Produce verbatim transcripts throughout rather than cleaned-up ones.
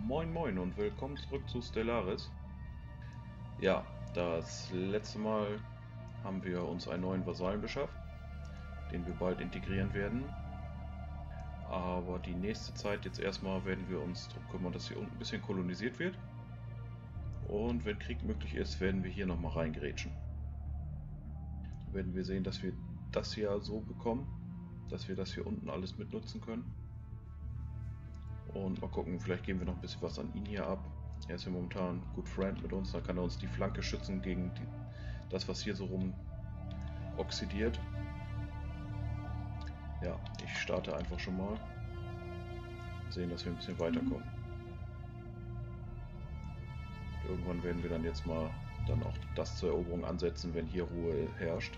Moin Moin und willkommen zurück zu Stellaris. Ja, das letzte Mal haben wir uns einen neuen Vasallen beschafft, den wir bald integrieren werden. Aber die nächste Zeit jetzt erstmal werden wir uns darum kümmern, dass hier unten ein bisschen kolonisiert wird. Und wenn Krieg möglich ist, werden wir hier nochmal reingrätschen. Dann werden wir sehen, dass wir das hier so bekommen, dass wir das hier unten alles mitnutzen können. Und mal gucken, vielleicht geben wir noch ein bisschen was an ihn hier ab. Er ist ja momentan Good Friend mit uns, dann kann er uns die Flanke schützen gegen die, das, was hier so rum oxidiert. Ja, ich starte einfach schon mal. Sehen, dass wir ein bisschen weiterkommen. Und irgendwann werden wir dann jetzt mal dann auch das zur Eroberung ansetzen, wenn hier Ruhe herrscht.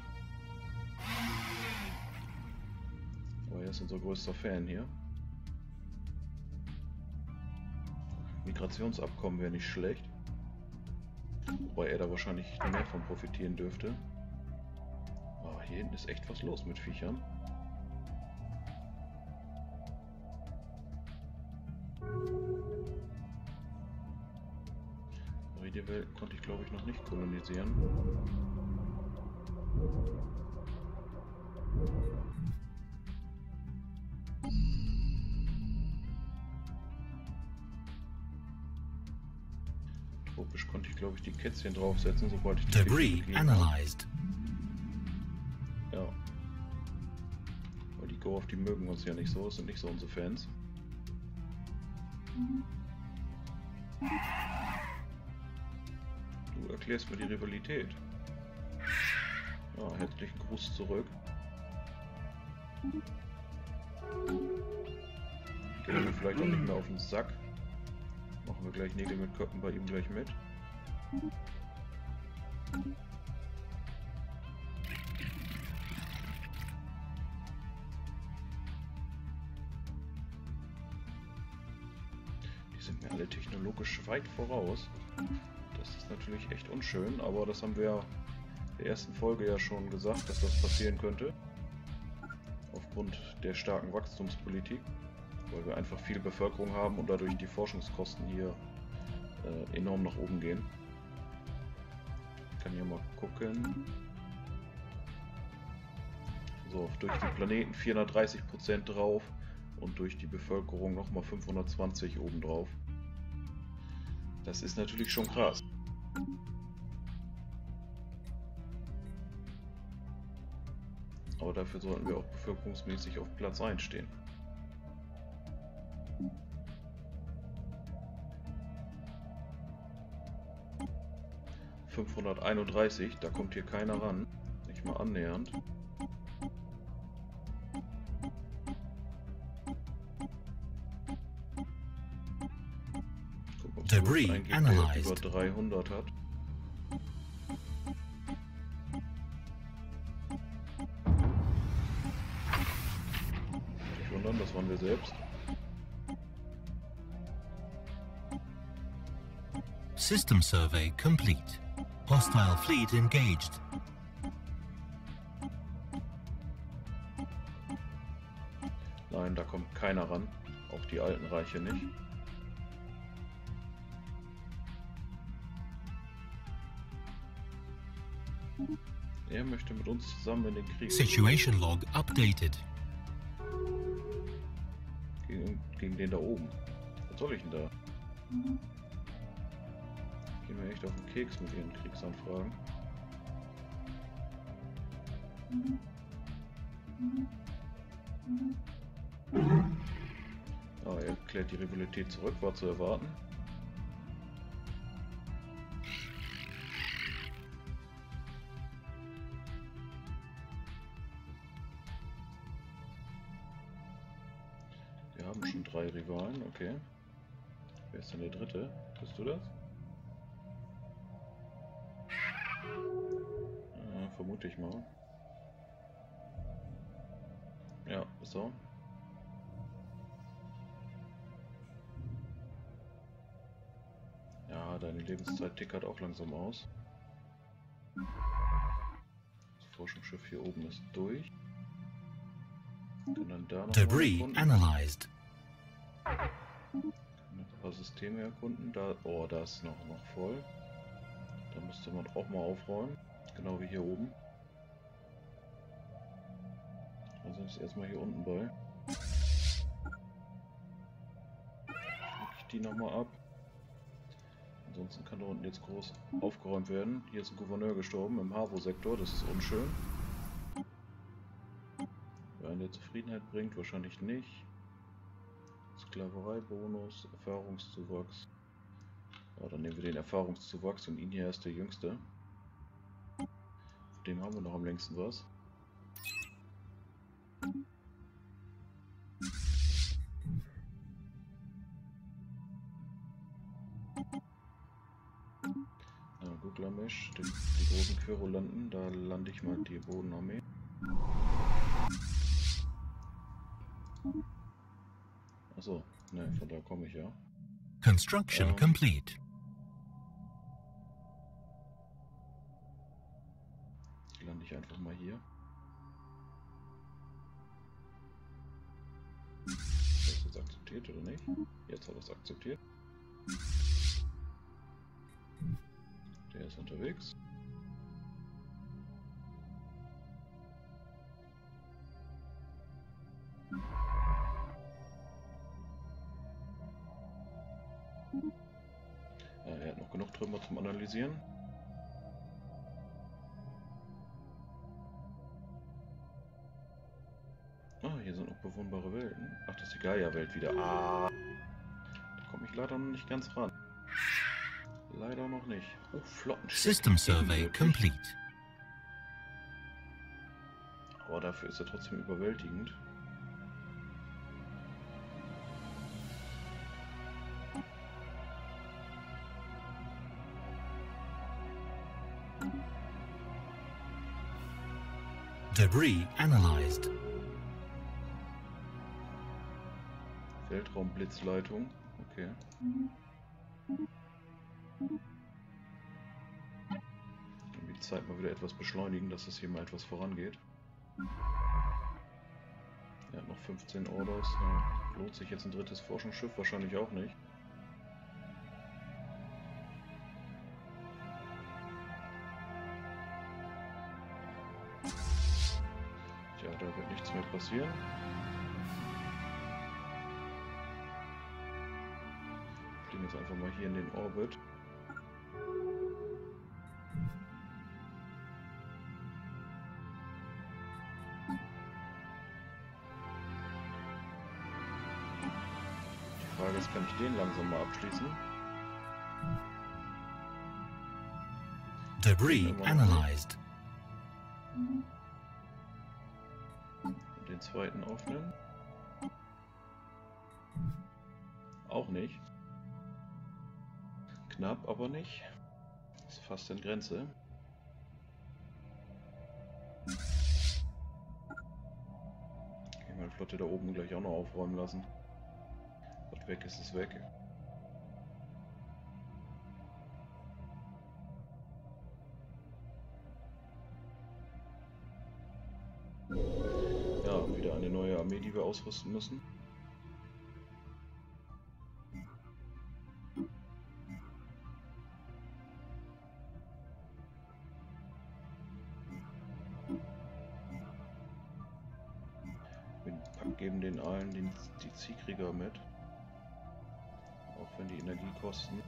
Aber er ist unser größter Fan hier. Migrationsabkommen wäre nicht schlecht. Wobei er da wahrscheinlich mehr von profitieren dürfte. Oh, hier hinten ist echt was los mit Viechern. Die Welt konnte ich, glaube ich, noch nicht kolonisieren. Tropisch konnte ich, glaube ich, die Kätzchen draufsetzen, sobald ich die Debris analyzed. Ja. Weil die Go auf die mögen uns ja nicht so, das sind nicht so unsere Fans. Du erklärst mir die Rivalität. Ja, herzlichen Gruß zurück. Gehen wir vielleicht auch nicht mehr auf den Sack. Machen wir gleich Nägel mit Köpfen bei ihm gleich mit. Die sind mir alle technologisch weit voraus. Das ist natürlich echt unschön, aber das haben wir ja in der ersten Folge ja schon gesagt, dass das passieren könnte. Aufgrund der starken Wachstumspolitik, weil wir einfach viel Bevölkerung haben und dadurch die Forschungskosten hier äh, enorm nach oben gehen. Ich kann hier mal gucken. So, durch die Planeten vierhundertdreißig Prozent drauf und durch die Bevölkerung nochmal fünfhundertzwanzig obendrauf. Das ist natürlich schon krass. Aber dafür sollten wir auch bevölkerungsmäßig auf Platz eins stehen. fünfhunderteinunddreißig, da kommt hier keiner ran. Nicht mal annähernd. Debris analyzed. Über dreihundert hat. Nicht wundern, das waren wir selbst. System survey complete. Hostile fleet engaged. Nein, da kommt keiner ran. Auch die alten Reiche nicht. Er möchte mit uns zusammen in den Krieg. Situation log updated. Gegen, gegen den da oben. Was soll ich denn da? Gehen wir echt auf den Keks mit ihren Kriegsanfragen. Ah, er klärt die Rivalität zurück, war zu erwarten. Wir haben schon drei Rivalen, okay. Wer ist denn der dritte? Bist du das? Ja, vermute ich mal. Ja, so. Ja, deine Lebenszeit tickert auch langsam aus. Das Forschungsschiff hier oben ist durch. Und dann da noch Debris analyzed. Ein paar Systeme erkunden. Da, oh, da ist noch, noch voll. Da müsste man auch mal aufräumen. Genau wie hier oben. Also ist erstmal hier unten bei. Klicke ich die nochmal ab. Ansonsten kann da unten jetzt groß aufgeräumt werden. Hier ist ein Gouverneur gestorben im Havo-Sektor. Das ist unschön. Wer eine Zufriedenheit bringt, wahrscheinlich nicht. Sklaverei-Bonus, Erfahrungszuwachs. Ja, dann nehmen wir den Erfahrungszuwachs und ihn hier ist der Jüngste. Von dem haben wir noch am längsten was. Ja, Guglamesh, die, die großen Querulanten, da lande ich mal die Bodenarmee. Achso, ne, von da komme ich ja. Construction ähm, complete. Lande ich einfach mal hier. Ist das jetzt akzeptiert oder nicht? Jetzt hat er es akzeptiert. Der ist unterwegs. Ja, er hat noch genug Trümmer zum Analysieren. Ah, hier sind noch bewohnbare Welten. Ach, das ist die Gaia-Welt wieder. Ah, da komme ich leider noch nicht ganz ran. Leider noch nicht. Oh, Flottenschiff. System survey complete. Aber dafür ist er trotzdem überwältigend. Debris analyzed. Weltraumblitzleitung. Okay. Irgendwie die Zeit mal wieder etwas beschleunigen, dass es hier mal etwas vorangeht. Er hat noch fünfzehn Orders. Ja, lohnt sich jetzt ein drittes Forschungsschiff? Wahrscheinlich auch nicht. Tja, da wird nichts mehr passieren. Fliegen jetzt einfach mal hier in den Orbit. Die Frage ist, kann ich den langsam mal abschließen? Debris analyzed. Und den zweiten aufnehmen? Auch nicht. Knapp, aber nicht. Das ist fast in Grenze. Okay, meine Flotte da oben gleich auch noch aufräumen lassen. Was weg ist, ist weg. Ja, wieder eine neue Armee, die wir ausrüsten müssen. Wir geben den allen die, die Ziehkrieger mit. Auch wenn die Energie kosten.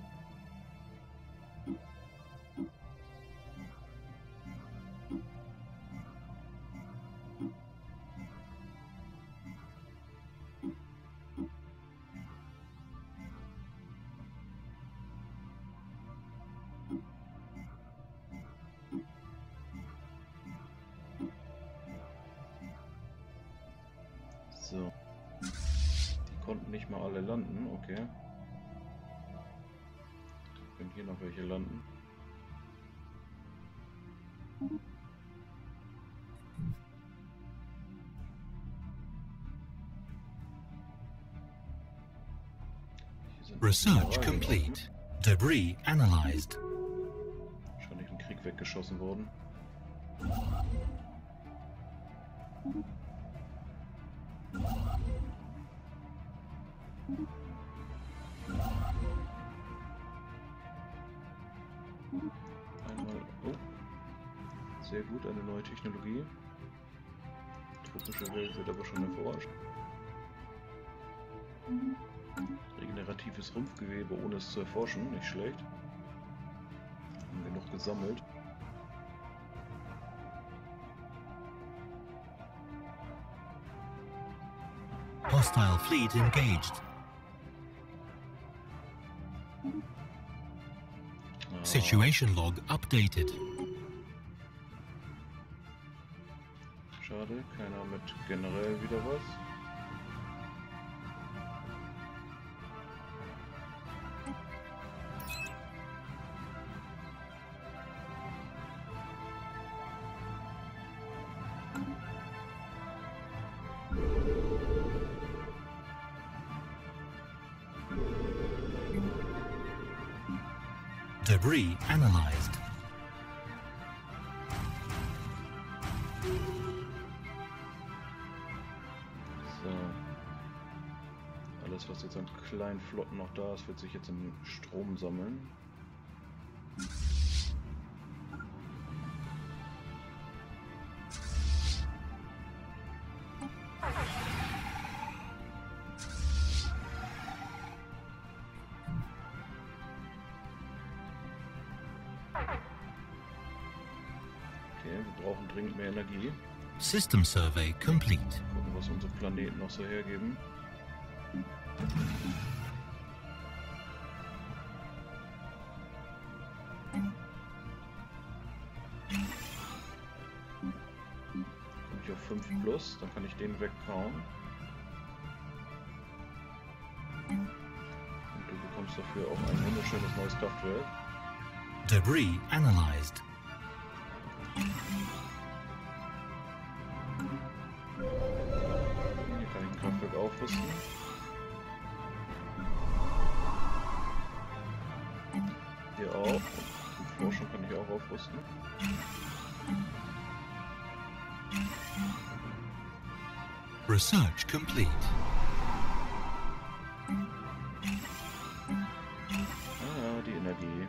So. Die konnten nicht mal alle landen, okay. Können hier noch welche landen. Research complete. Debris analyzed. Wahrscheinlich im Krieg weggeschossen worden. Sehr gut, eine neue Technologie. Tropische Welt wird aber schon erforscht. Regeneratives Rumpfgewebe, ohne es zu erforschen, nicht schlecht. Haben genug gesammelt. Hostile fleet engaged. Ah, Situation log updated. schade, keiner mit generell wieder was. Debris analyzed. So. Alles, was jetzt an kleinen Flotten noch da ist, wird sich jetzt im Strom sammeln. Okay, wir brauchen dringend mehr Energie. System survey complete. Gucken, was unsere Planeten noch so hergeben. Komme ich auf fünf plus, dann kann ich den wegkauen. Und du bekommst dafür auch ein wunderschönes neues Kraftwerk. Debris analyzed. Hier kann ich ein Kraftwerk aufrüsten. Hier auch. Zum Forschung kann ich auch aufrüsten. Research complete. Ah, die Energie.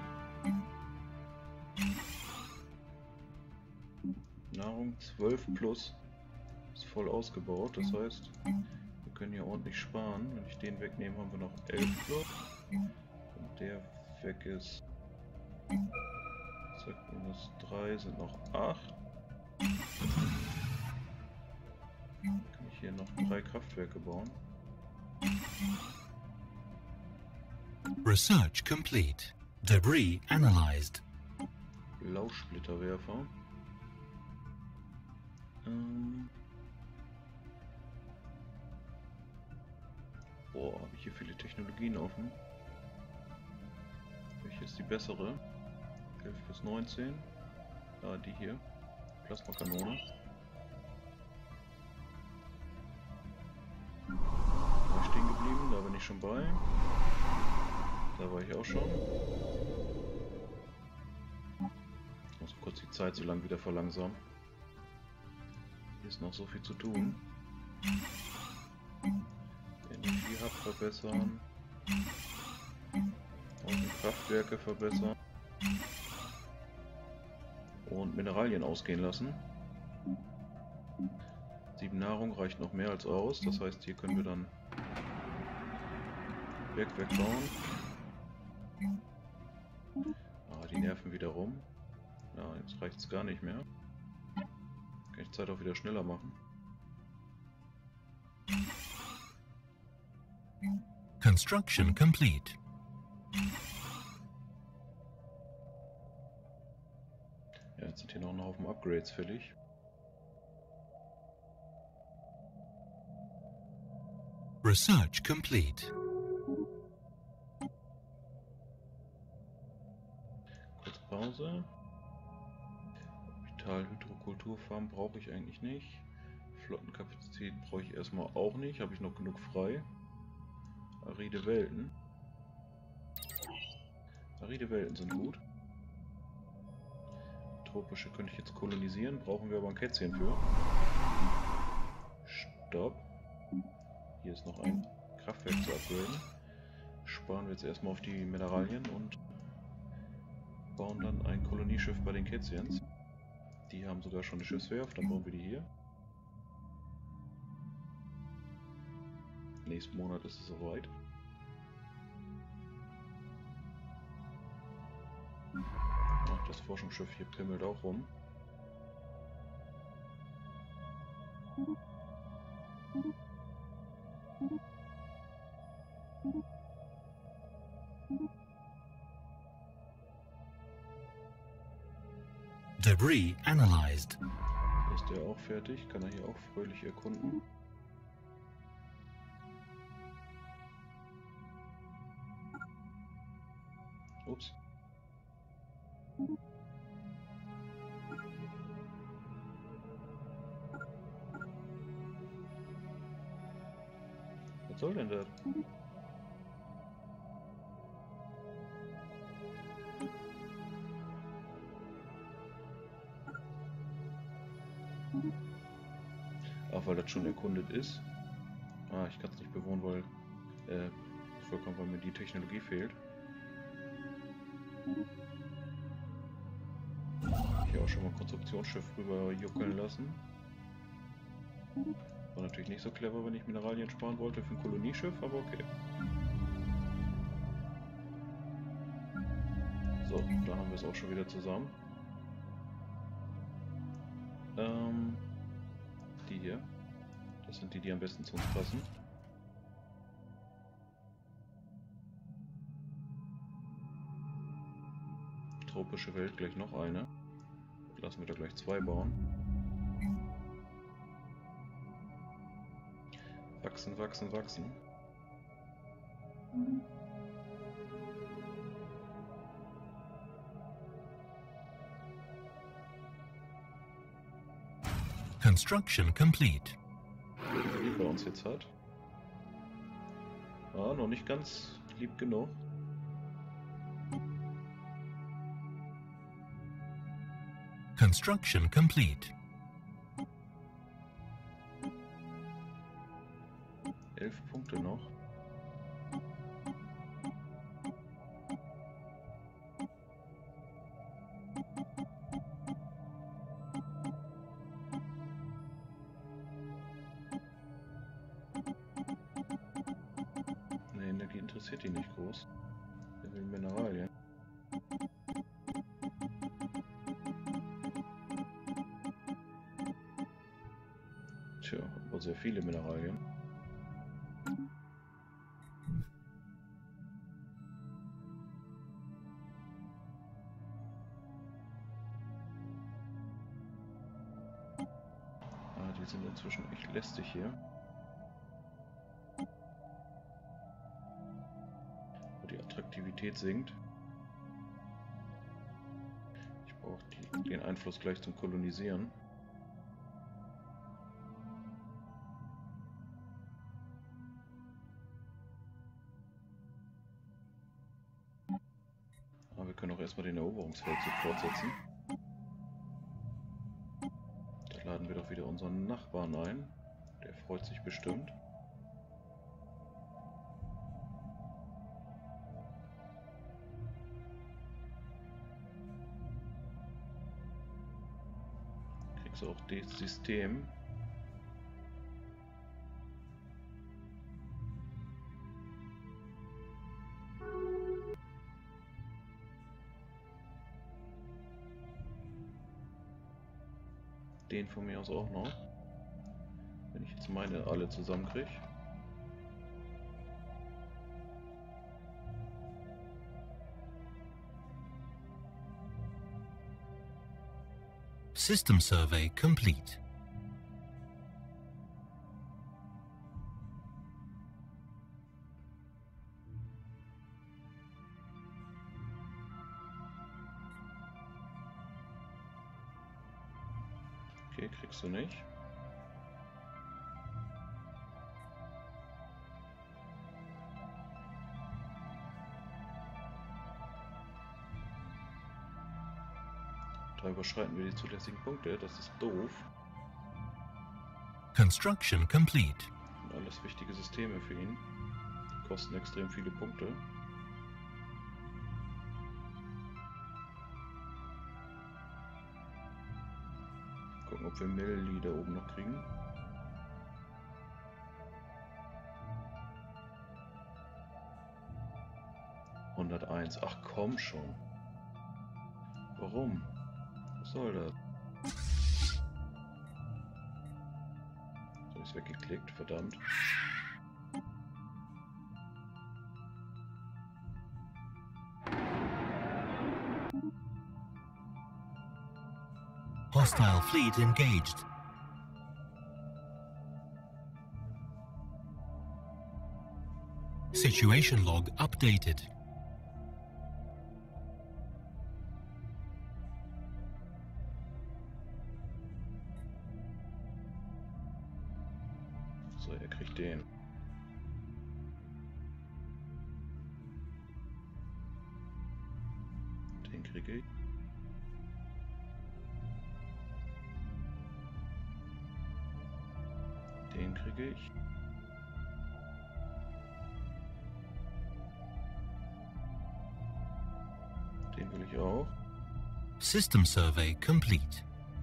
Nahrung zwölf plus. Ist voll ausgebaut, das heißt, wir können hier ordentlich sparen. Wenn ich den wegnehme, haben wir noch elf plus. Und der weg ist. Zack, minus drei sind noch acht. Kann ich hier noch drei Kraftwerke bauen. Research complete. Debris analyzed. Lautsplitterwerfer. Ähm. Boah, habe ich hier viele Technologien offen. Welche ist die bessere? elf bis neunzehn. Ah, die hier. Plasmakanone. War ich stehen geblieben, da bin ich schon bei. Da war ich auch schon. Ich muss kurz die Zeit so lang wieder verlangsamen. Hier ist noch so viel zu tun. Energiehub verbessern. Und Kraftwerke verbessern. Und Mineralien ausgehen lassen. Sieben Nahrung reicht noch mehr als aus. Das heißt, hier können wir dann Werk wegbauen. Ah, die nerven wieder rum. Ja, jetzt reicht es gar nicht mehr. Kann ich die Zeit auch wieder schneller machen. Construction complete. Ja, jetzt sind hier noch ein Haufen Upgrades fällig. Research complete. Kurz Pause. Vital-Hydrokulturfarm brauche ich eigentlich nicht. Flottenkapazität brauche ich erstmal auch nicht. Habe ich noch genug frei. Aride Welten. Aride Welten sind gut. Tropische könnte ich jetzt kolonisieren. Brauchen wir aber ein Kätzchen für. Stopp. Hier ist noch ein Kraftwerk zu upgraden. Sparen wir jetzt erstmal auf die Mineralien und bauen dann ein Kolonieschiff bei den Kätzchens. Die haben sogar schon eine Schiffswerft, dann bauen wir die hier. Nächsten Monat ist es soweit. Ach, das Forschungsschiff hier pimmelt auch rum. Debris analyzed. Ist der auch fertig? Kann er hier auch fröhlich erkunden? Ups. Was soll denn das? Ach, weil das schon erkundet ist. Ah, ich kann es nicht bewohnen, weil äh, vollkommen, weil mir die Technologie fehlt. Hier auch schon mal ein Konstruktionsschiff rüber juckeln lassen. War natürlich nicht so clever, wenn ich Mineralien sparen wollte für ein Kolonieschiff, aber okay. So, da haben wir es auch schon wieder zusammen. Ähm, die hier. Das sind die, die am besten zu uns passen. Tropische Welt, gleich noch eine. Lassen wir da gleich zwei bauen. Wachsen, wachsen, wachsen. Construction complete. Wie bei uns jetzt hat. Ah, noch nicht ganz lieb genug. Construction complete. Elf Punkte noch. Ne, Energie interessiert die nicht groß. Der will Mineralien. Tja, aber sehr viele Mineralien. Ah, die sind inzwischen echt lästig hier. Wo die Attraktivität sinkt. Ich brauche den Einfluss gleich zum Kolonisieren. Aber wir können auch erstmal den Eroberungsfeldzug fortsetzen. Da laden wir doch wieder unseren Nachbarn ein. Der freut sich bestimmt. Kriegst du auch das System. Den von mir aus auch noch. Wenn ich jetzt meine alle zusammenkriege. System survey complete. Okay, kriegst du nicht. Da überschreiten wir die zulässigen Punkte, das ist doof. Construction complete. Und alles wichtige Systeme für ihn. Die kosten extrem viele Punkte. Gucken, ob wir Melli da oben noch kriegen. hunderteins. Ach komm schon. Warum? Was soll das? So, ist weggeklickt, verdammt. Hostile fleet engaged. Situation log updated. So, er kriegt den. Den kriege ich. Den kriege ich. Den will ich auch. System survey complete.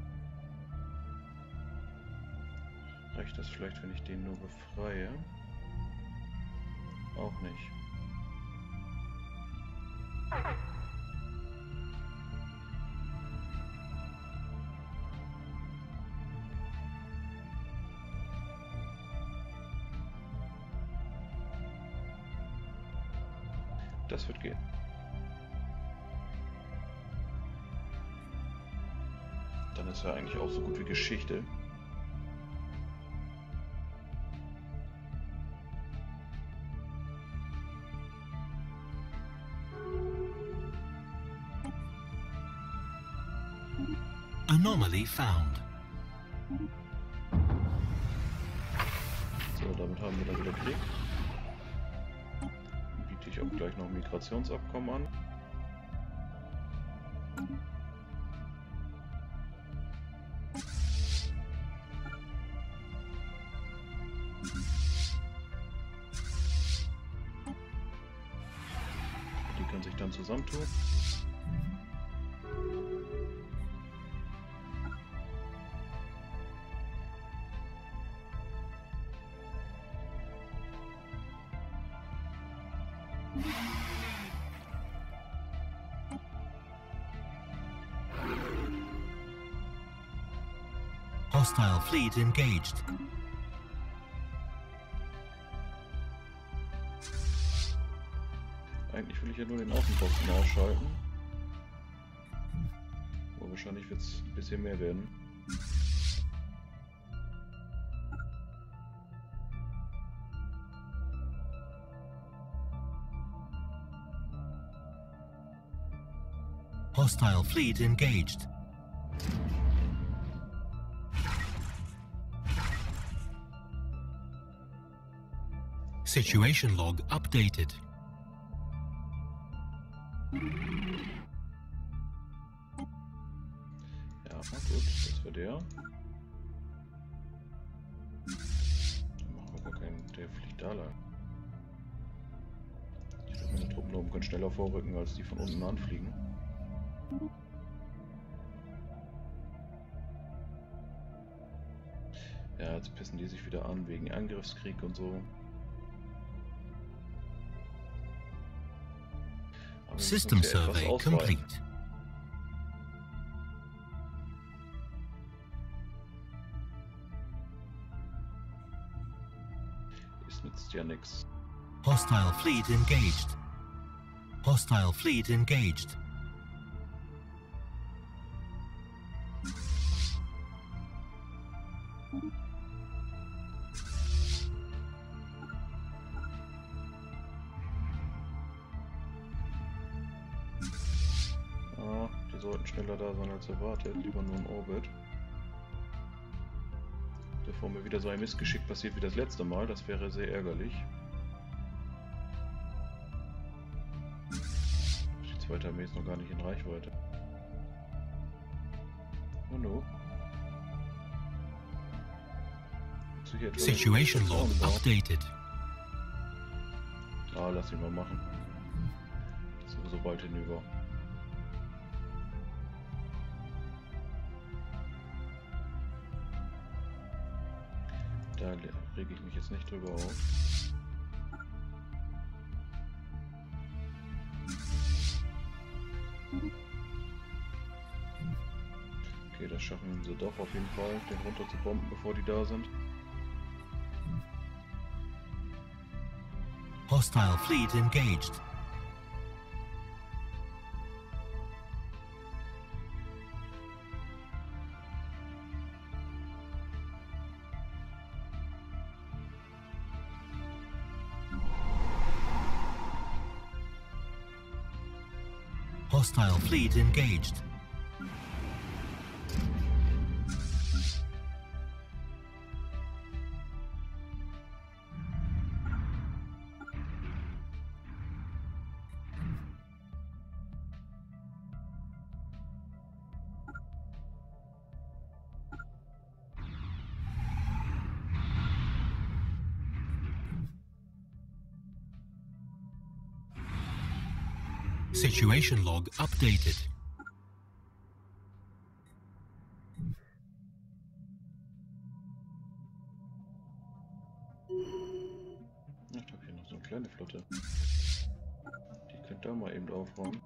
Reicht das vielleicht, wenn ich den nur befreie? Auch nicht. Das wird gehen. Dann ist ja eigentlich auch so gut wie Geschichte. Anomaly found. So, damit haben wir dann wieder Krieg. Dann biete ich auch gleich noch ein Migrationsabkommen an. Die können sich dann zusammentun. Hostile fleet engaged. Eigentlich will ich ja nur den Außenposten ausschalten. Aber wahrscheinlich wird es ein bisschen mehr werden. Hostile fleet engaged. Situation log updated. Ja, gut, das war der. Dann machen wir gar keinen, der fliegt da lang. Ich glaube, meine Truppen oben können schneller vorrücken, als die von unten anfliegen. Ja, jetzt pissen die sich wieder an wegen Angriffskrieg und so. Aber wir müssen System uns ja etwas survey ausweiten. complete. Es nützt ja nichts. Hostile fleet engaged. Hostile fleet engaged. Ah, die sollten schneller da sein als erwartet. Lieber nur ein Orbit. Bevor mir wieder so ein Missgeschick passiert wie das letzte Mal, das wäre sehr ärgerlich. Die zweite Armee ist noch gar nicht in Reichweite. Oh no. Situation log updated. Ah, lass ihn mal machen. Das ist sowieso bald hinüber. Da rege ich mich jetzt nicht drüber auf. Okay, das schaffen sie doch auf jeden Fall, den runter zu bomben, bevor die da sind. Hostile fleet engaged. Hostile fleet engaged. Situation log updated. Ich habe hier noch so eine kleine Flotte. Die könnt ihr mal eben aufräumen.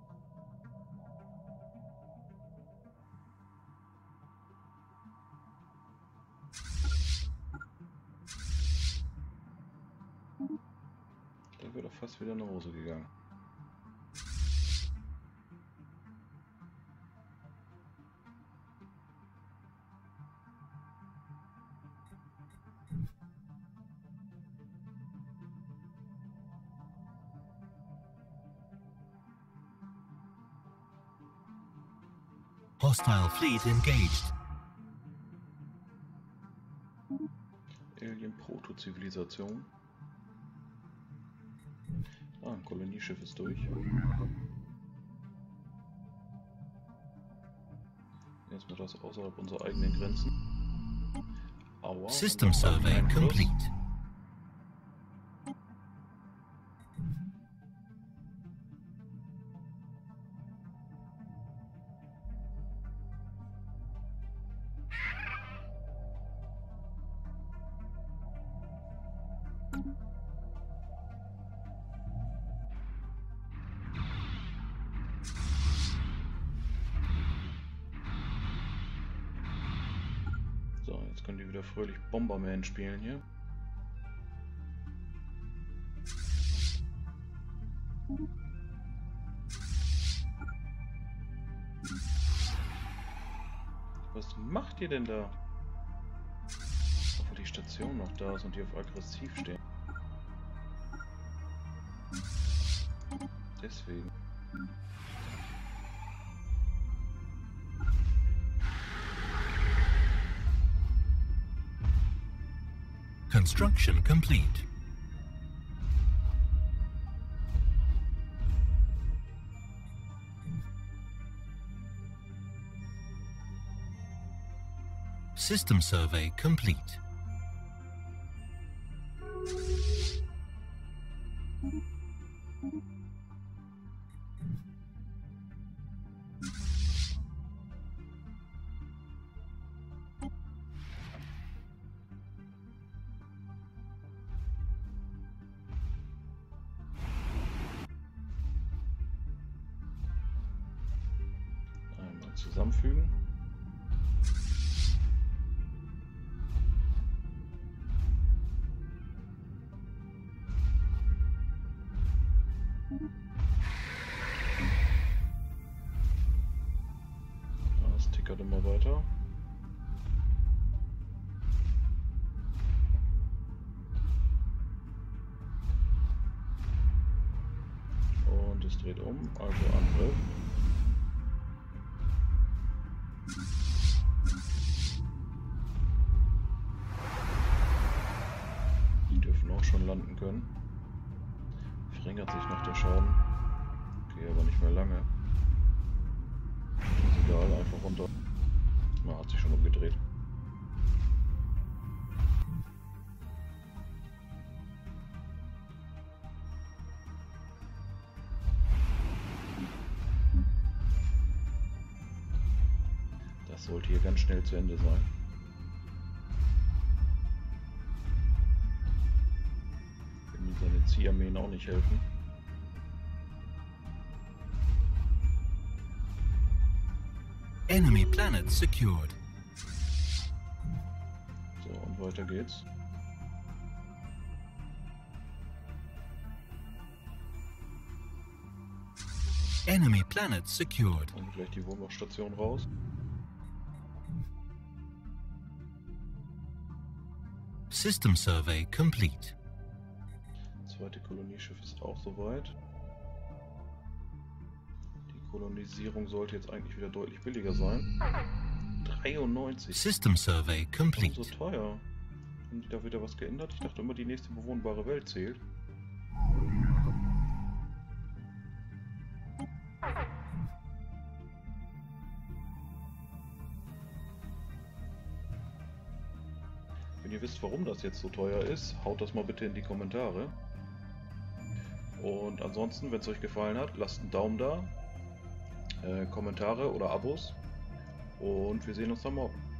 Da wird doch fast wieder nach Hause gegangen. Hostile fleet engaged. Alien Proto-Zivilisation. Ah, ein Kolonieschiff ist durch. Jetzt mal das außerhalb unserer eigenen Grenzen. Aua, System survey complete. So, jetzt können die wieder fröhlich Bomberman spielen hier. Was macht ihr denn da? Obwohl die Station noch da ist und die auf aggressiv stehen. Deswegen. Construction complete. System survey complete. Einmal zusammenfügen. Das tickert immer weiter. Und es dreht um, also Angriff. Die dürfen auch schon landen können. Verringert sich noch der Schaden. Okay, aber nicht mehr lange. Ist egal, einfach runter. Na, hat sich schon umgedreht. Das sollte hier ganz schnell zu Ende sein. die Armeen auch nicht helfen. Enemy planet secured. So, und weiter geht's. Enemy planet secured. Und gleich die Wurmlochstation raus. System survey complete. Das zweite Kolonieschiff ist auch soweit. Die Kolonisierung sollte jetzt eigentlich wieder deutlich billiger sein. dreiundneunzig. System survey Warum complete. so teuer? Haben die da wieder was geändert? Ich dachte immer, die nächste bewohnbare Welt zählt. Wenn ihr wisst, warum das jetzt so teuer ist, haut das mal bitte in die Kommentare. Und ansonsten, wenn es euch gefallen hat, lasst einen Daumen da, äh, Kommentare oder Abos. Und wir sehen uns dann morgen.